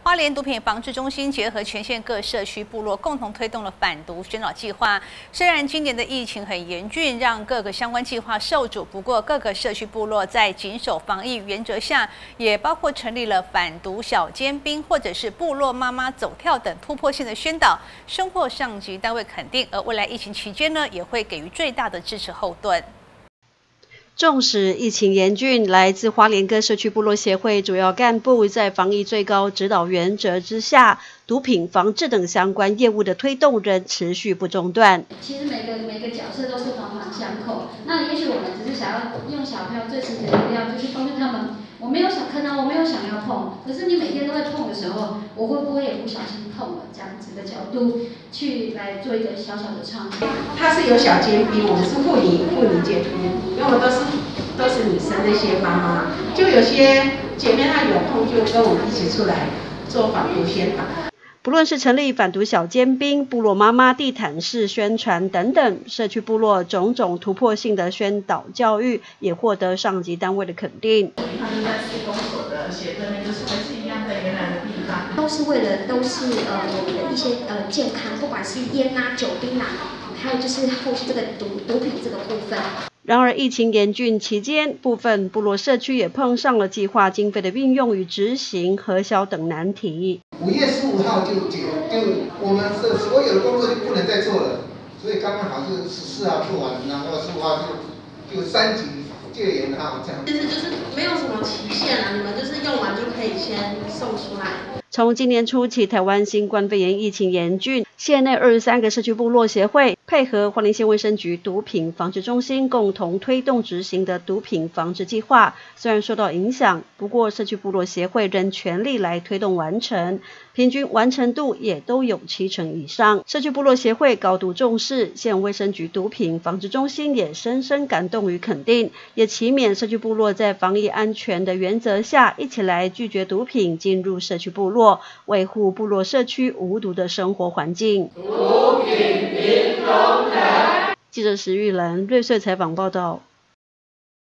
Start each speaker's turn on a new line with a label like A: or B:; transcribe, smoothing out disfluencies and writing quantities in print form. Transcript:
A: 花莲毒品防治中心结合全县各社区部落，共同推动了反毒宣导计划。虽然今年的疫情很严峻，让各个相关计划受阻，不过各个社区部落在谨守防疫原则下，也包括成立了反毒小尖兵，或者是部落妈妈走跳等突破性的宣导，深获上级单位肯定。而未来疫情期间呢，也会给予最大的支持后盾。
B: 纵使疫情严峻，来自花莲各社区部落协会主要干部在防疫最高指导原则之下，毒品防治等相关业务的推动仍持续不中断。
C: 其实每个角色都是环环相扣。那也许我们只是想要用小朋友最直接的力量，就是帮助他们。我没有想看到，我没有想要碰，可是你每天都在碰的时候，我会不会也不小心碰了？这样子的角度去来做一个小小的创新。
D: 它是有小尖兵，我们是妇女监督，因为我们都是女生那些妈妈，就有些姐妹她有空就跟我们一起出来做反毒宣导。
B: 不论是成立反毒小尖兵、部落妈妈地毯式宣传等等，社区部落种种突破性的宣导教育，也获得上级单位的肯定。
E: 他们在市公所的协会面，就是还是一样在原来的地方，
F: 都是为了我们的一些健康，不管是烟啊、酒精啊，还有就是后续这个毒品这个部分。
B: 然而，疫情严峻期间，部分部落社区也碰上了计划经费的运用与执行、核销等难题。
G: 5月15号就我们是所有的工作就不能再做了，所以刚刚好是14号做完，然后15号就3级戒严号这样。
H: 其实就是没有什么期限啊，你们就是用完就可以先送出来。
B: 从今年初起，台湾新冠肺炎疫情严峻，县内23个社区部落协会配合花莲县卫生局毒品防治中心共同推动执行的毒品防治计划，虽然受到影响，不过社区部落协会仍全力来推动完成，平均完成度也都有70%以上。社区部落协会高度重视，县卫生局毒品防治中心也深深感动与肯定，也期勉社区部落在防疫安全的原则下，一起来拒绝毒品进入社区部落，维护部落社区无毒的生活环境。
I: 毒品零容忍。
B: 记者石玉兰、瑞穗采访报道。